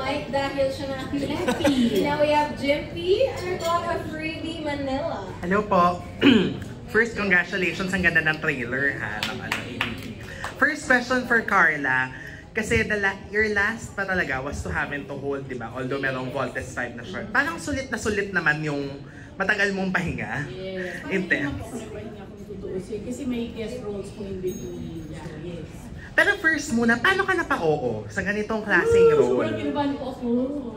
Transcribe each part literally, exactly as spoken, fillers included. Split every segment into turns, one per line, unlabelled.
mic dahil siya na happy. Now we have Jimpy and our Freebie Manila.
Hello po. First, congratulations. Ang ganda ng trailer ha. Ng ano, A B P. First question for Carla. Kasi the la your last pa talaga was to Having to Hold, di ba? Although merong Voltes five na short. Parang sulit na sulit naman yung matagal mong pahinga.
Yes.
Intense.
Parang hindi ako nagpahinga kung tutuusin. Kasi may guest roles po in between. Yeah, yes.
Pero first muna, paano ka napa-oo sa ganitong klaseng
Ooh,
role?
sobrang kinabahan po ako.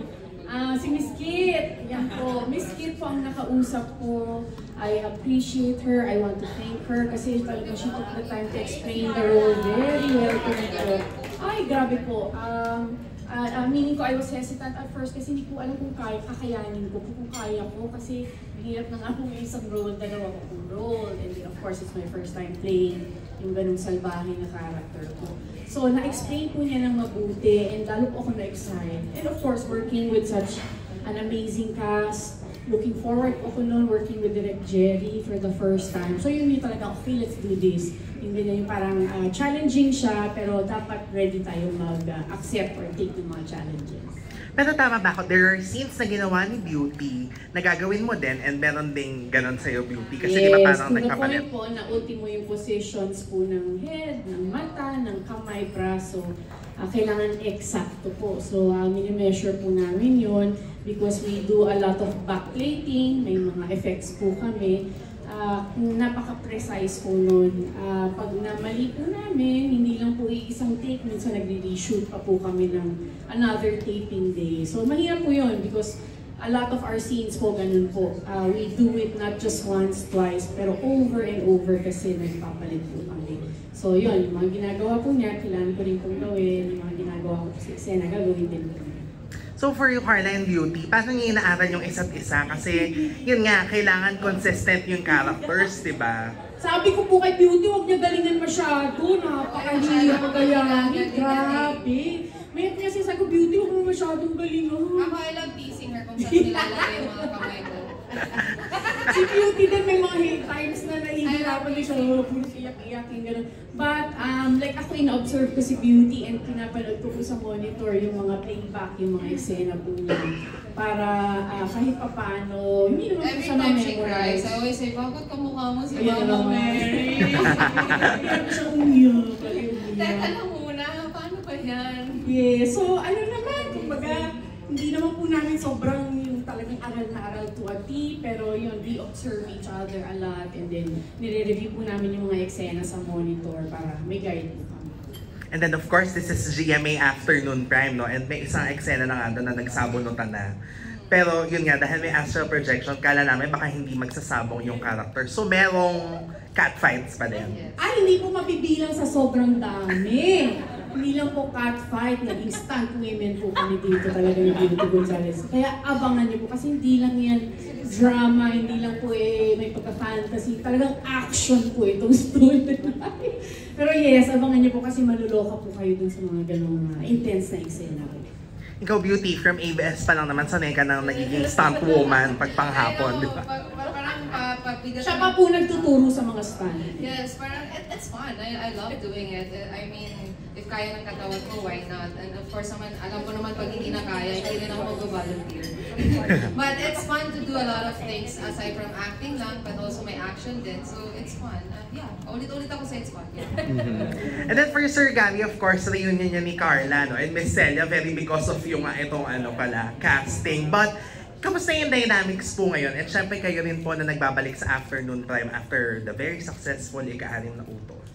Ah, si Miss Kit. Yan po. Miss Kit po ang nakausap ko. I appreciate her. I want to thank her kasi talaga she took the time to explain the role very well to me po. Ay, grabe po. Um, uh, uh, meaning ko, I was hesitant at first kasi hindi ko alam kung kaya, kakayanin ko, kung kaya ko kasi mahirap na nga kung isang role, dalawa ko kung role. And then of course, it's my first time playing yung ganung salbahe na character ko. So, na-explain po niya ng mabuti and lalo po ako na-excite. And of course, working with such an amazing cast. Looking forward po ako noon working with Direk Jerry for the first time. So yun yung talaga, okay, let's do this. Yung ganyan yung parang uh, challenging siya, pero dapat ready tayo mag-accept uh, or take yung mga challenges.
Pero tama ba ako? There are scenes na ginawa ni Beauty na gagawin mo din and meron ding ganon sa'yo, Beauty. Kasi
yes,
di ba parang nagpapalit?
Yes, po na ultimo yung positions po ng head, ng mata, ng kamay, braso. Uh, kailangan eksakto po. So, uh, mini-measure po namin yun because we do a lot of backplating, may mga effects po kami. Uh, napaka-precise po nun. Uh, pag namali po namin, hindi lang po isang take, minsan nagre-reshoot pa po kami ng another taping day. So mahirap po yun because a lot of our scenes po ganun po. Uh, we do it not just once, twice, pero over and over kasi nagpapalit po kami. So yun, yung mga ginagawa po niya, kailangan ko rin pong gawin, yung mga ginagawa ko sa eksena, gagawin din po.
So for you, Carla and Beauty, paano niyo inaaral yung isa't isa? Kasi yun nga, kailangan consistent yung characters, di ba?
Sabi ko po kay Beauty, huwag niya galingan masyado. Napakahirap magayahin. Grabe. May kasi sabi ko, Beauty, huwag mo masyadong galingan.
Ako, I love teasing her kung saan nilalagay yung mga kamay ko.
Si Beauty din may mga times na nahihirapan din siya. Oh, puro iyak-iyak yung gano'n. But, um, like ako, ina-observe ko si Beauty and pinapanood ko po sa monitor yung mga playback, yung mga eksena po niya. Para uh, kahit pa paano, hindi naman po siya ma-memorize.
I always say, bakit kamukha mo si
Mama
Mama
Mary? Kaya siya umiyak.
Teka lang muna, paano ba yan?
Yeah, so ano naman, kumbaga, hindi naman po namin sobrang yung talagang aral na aral to a T, pero yun, we observe each other a lot and then nire-review po namin yung mga eksena sa monitor para may guide po kami.
And then of course, this is G M A Afternoon Prime, no? And may isang eksena na nga doon na nagsabunutan na. Pero yun nga, dahil may astral projection, kala namin baka hindi magsasabong yung character. So merong catfights pa din.
Ay, hindi po mabibilang sa sobrang dami. Hindi lang po catfight, naging stunt women po kami dito talaga ni Beauty Gonzalez. Kaya abangan niyo po kasi hindi lang yan drama, hindi lang po eh may pagka-fantasy. Talagang action po itong story. Pero yes, abangan niyo po kasi maluloka po kayo dun sa mga ganong uh, intense na eksena.
Ikaw, Beauty, from A B S pa lang naman, sanay ka nang nagiging stunt woman pag panghapon, di ba?
Parang papigat.
Siya pa po nagtuturo sa mga stunt.
Yes, parang it, it's fun. I, I love doing it. I mean, if kaya ng katawan ko, why not? And of course naman, alam ko naman pag hindi na kaya, hindi rin ako mag-volunteer. But it's fun to do a lot of things aside from acting lang, but also may action din. So it's fun. Uh, yeah, ulit-ulit ako sa it's fun. Yeah.
Mm-hmm. And then for Sir Gabby, of course, reunion niya ni Carla, no? And Miss Celia, very because of yung uh, itong ano pala, casting. But, kamusta yung dynamics po ngayon? At syempre kayo rin po na nagbabalik sa Afternoon Prime after the very successful ika-anim na utos.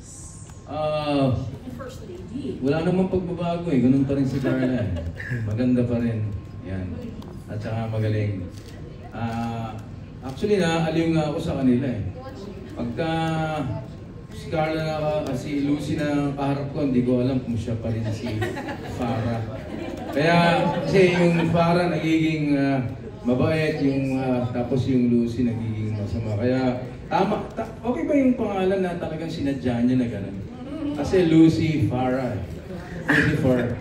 Ah, uh,
First lady.
wala namang pagbabago eh, ganun pa rin si Carla eh. Maganda pa rin. Yan. At saka magaling. Ah, uh, actually naaliw nga ako sa kanila eh. Pagka si Carla na uh, si Lucy na kaharap ko, hindi ko alam kung siya pa rin si Farah. Kaya kasi yung Farah nagiging uh, mabait, yung uh, tapos yung Lucy nagiging masama. Kaya tama, ta okay ba yung pangalan na talagang sinadya niya na gano'n? Kasi Lucy Farah. Lucy Farah.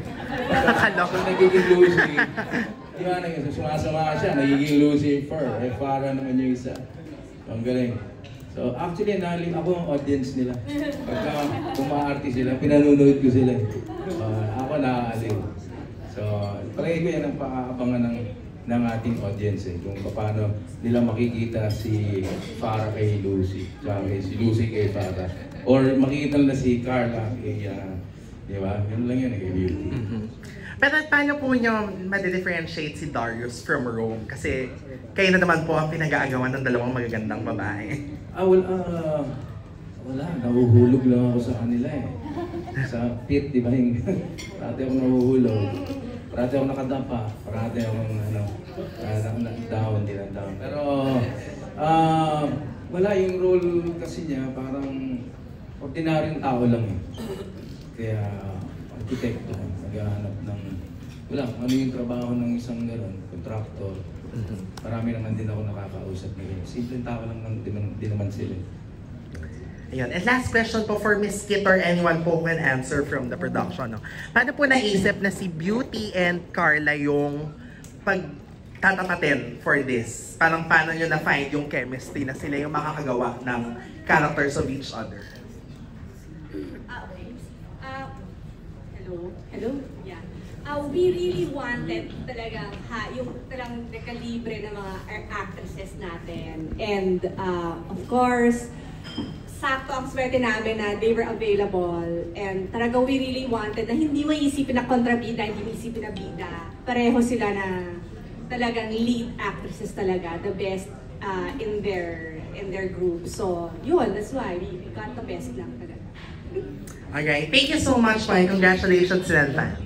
So nagiging Lucy. Di ba, sumasama siya, nagiging Lucy Farah. Eh, Farah naman yung isa. Ang galing. So actually, nalim ako ang audience nila. Pagka umaarti sila, pinanunood ko sila. Uh, ako nakaalim. So, palagi ko yan ang paaabangan ng, ng ating audience eh, kung paano nila makikita si Farah kay Lucy, tsaka kay, si Lucy kay Farah. Or makikita nila si Carla kay, uh, di ba? Yun lang yan eh, kay Beauty.
Mm-hmm. Pero paano po nyo ma-differentiate si Darius from Rome? Kasi kayo na naman po ang pinag-aagawan ng dalawang magagandang babae.
Ah, wala, uh, wala, nahuhulog lang ako sa kanila eh. Sa pit, di ba? Parati ako nahuhulog. Parati ako nakadapa. Parati ako ano, uh, down, di lang down. Pero, uh, wala yung role kasi niya, parang ordinaryong tao lang eh. Kaya, arkitekto, naghahanap ng, wala, ano yung trabaho ng isang gano'n, contractor. Marami naman din ako nakakausap na yun. Simpleng tao lang naman, din, din naman sila.
Ayun. And last question po for Miss Kit or anyone po who can answer from the production. No? Paano po naisip na si Beauty and Carla yung pagtatapatin for this? Parang paano nyo na-find yung chemistry na sila yung makakagawa ng characters of each other?
Ah, okay. Uh, hello? Hello? Yeah. Uh, we really wanted talagang ha, yung talagang kalibre ng mga actresses natin. And uh, of course, sakto ang swerte namin na they were available. And talaga we really wanted na hindi maisipin na kontrabida, hindi maisipin na bida. Pareho sila na talagang lead actresses talaga, the best uh, in their in their group. So, yun, that's why we, we got the best lang talaga.
Alright, thank you so much, Mike. Congratulations in advance.